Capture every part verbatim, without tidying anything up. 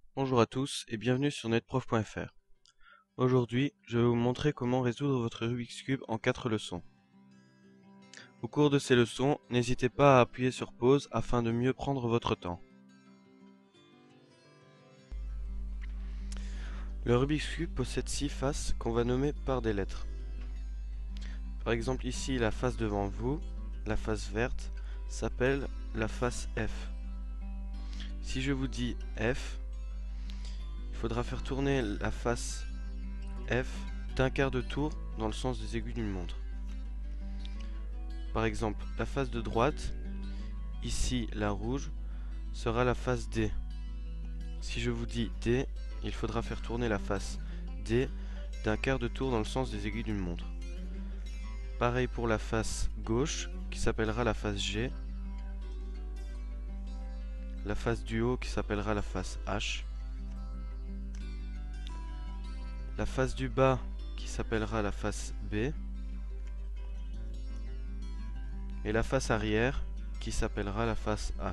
Bonjour à tous et bienvenue sur netprof point F R. Aujourd'hui, je vais vous montrer comment résoudre votre Rubik's Cube en quatre leçons. Au cours de ces leçons, n'hésitez pas à appuyer sur pause afin de mieux prendre votre temps. Le Rubik's Cube possède six faces qu'on va nommer par des lettres. Par exemple ici, la face devant vous, la face verte, s'appelle la face F. Si je vous dis F, il faudra faire tourner la face F d'un quart de tour dans le sens des aiguilles d'une montre. Par exemple, la face de droite, ici la rouge, sera la face D. Si je vous dis D, il faudra faire tourner la face D d'un quart de tour dans le sens des aiguilles d'une montre. Pareil pour la face gauche, qui s'appellera la face G. La face du haut, qui s'appellera la face H. La face du bas, qui s'appellera la face B. Et la face arrière, qui s'appellera la face A.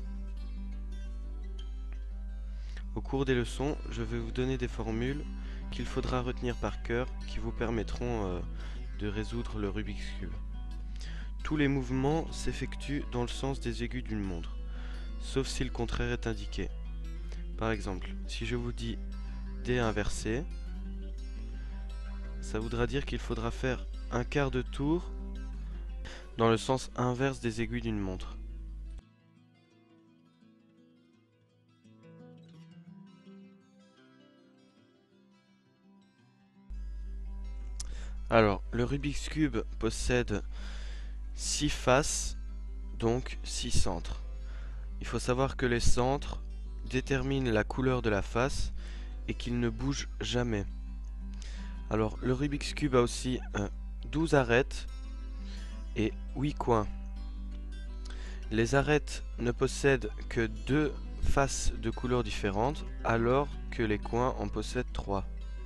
Au cours des leçons, je vais vous donner des formules qu'il faudra retenir par cœur qui vous permettront euh, de résoudre le Rubik's Cube. Tous les mouvements s'effectuent dans le sens des aiguilles d'une montre, sauf si le contraire est indiqué. Par exemple, si je vous dis D inversé, ça voudra dire qu'il faudra faire un quart de tour dans le sens inverse des aiguilles d'une montre. Alors, le Rubik's Cube possède six faces, donc six centres. Il faut savoir que les centres déterminent la couleur de la face et qu'ils ne bougent jamais. Alors, le Rubik's Cube a aussi euh, douze arêtes et huit coins. Les arêtes ne possèdent que deux faces de couleurs différentes, alors que les coins en possèdent trois.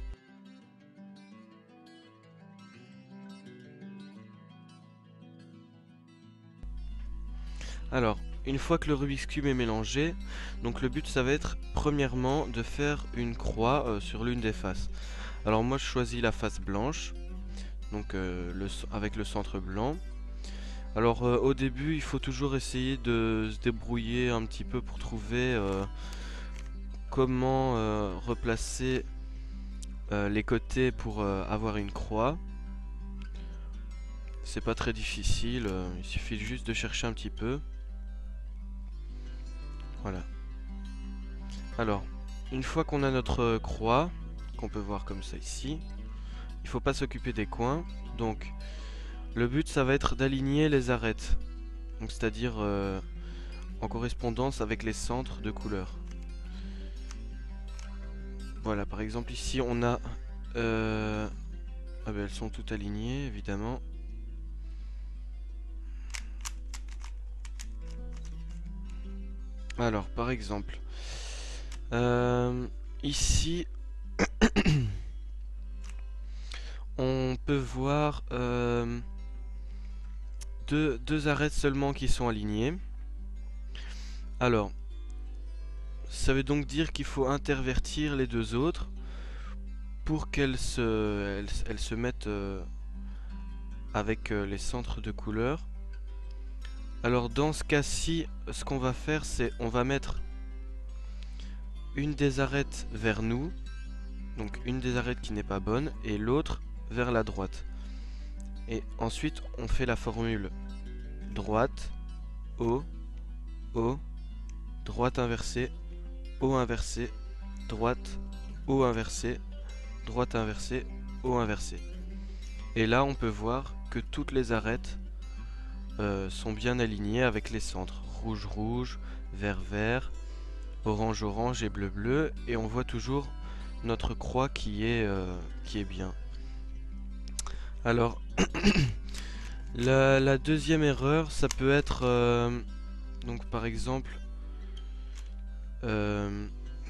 Alors, une fois que le Rubik's Cube est mélangé, donc le but ça va être premièrement de faire une croix euh, sur l'une des faces. Alors moi je choisis la face blanche, donc euh, le, avec le centre blanc. Alors euh, au début il faut toujours essayer de se débrouiller un petit peu pour trouver euh, comment euh, replacer euh, les côtés pour euh, avoir une croix. C'est pas très difficile, euh, il suffit juste de chercher un petit peu. Voilà. Alors, une fois qu'on a notre croix, qu'on peut voir comme ça ici, il faut pas s'occuper des coins. Donc, le but, ça va être d'aligner les arêtes. Donc, c'est-à-dire euh, en correspondance avec les centres de couleurs. Voilà, par exemple, ici, on a... Euh... Ah ben, elles sont toutes alignées, évidemment. Alors, par exemple... Euh, ici, on peut voir euh, deux, deux arêtes seulement qui sont alignées. Alors, ça veut donc dire qu'il faut intervertir les deux autres pour qu'elles se, elles, elles se mettent euh, avec euh, les centres de couleurs. Alors dans ce cas-ci, ce qu'on va faire, c'est on va mettre une des arêtes vers nous, donc une des arêtes qui n'est pas bonne, et l'autre vers la droite. Et ensuite, on fait la formule droite, haut, haut, droite inversée, haut inversé, droite, haut inversé, droite inversée, haut inversé. Et là, on peut voir que toutes les arêtes euh, sont bien alignées avec les centres. Rouge, rouge, vert, vert, orange, orange et bleu, bleu. Et on voit toujours notre croix qui est, euh, qui est bien. Alors, la, la deuxième erreur, ça peut être, euh, donc par exemple, euh,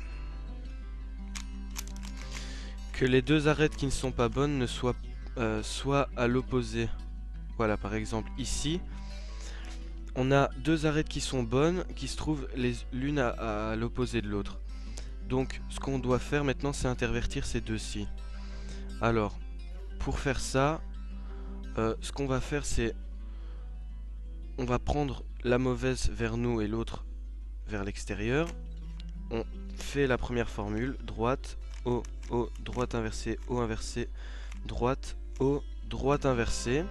que les deux arêtes qui ne sont pas bonnes ne soient, euh, soient à l'opposé. Voilà, par exemple, ici, on a deux arêtes qui sont bonnes, qui se trouvent l'une à, à l'opposé de l'autre. Donc ce qu'on doit faire maintenant, c'est intervertir ces deux-ci. Alors, pour faire ça, euh, ce qu'on va faire, c'est on va prendre la mauvaise vers nous et l'autre vers l'extérieur. On fait la première formule, droite, haut, haut, droite inversée, haut inversé, droite, haut, droite inversée.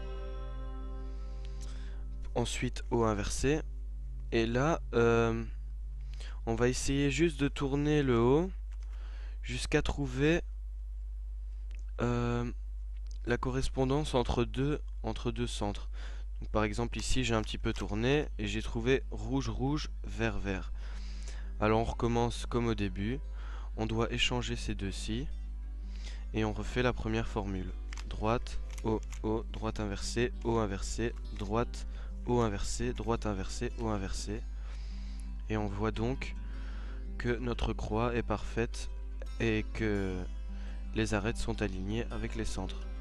Ensuite, haut inversé. Et là, euh, on va essayer juste de tourner le haut jusqu'à trouver euh, la correspondance entre deux, entre deux centres. Donc, par exemple, ici, j'ai un petit peu tourné et j'ai trouvé rouge, rouge, vert, vert. Alors, on recommence comme au début. On doit échanger ces deux-ci. Et on refait la première formule. Droite, haut, haut, droite inversée, haut inversé, droite, haut inversé, droite inversée, haut inversé. Et on voit donc que notre croix est parfaite et que les arêtes sont alignées avec les centres.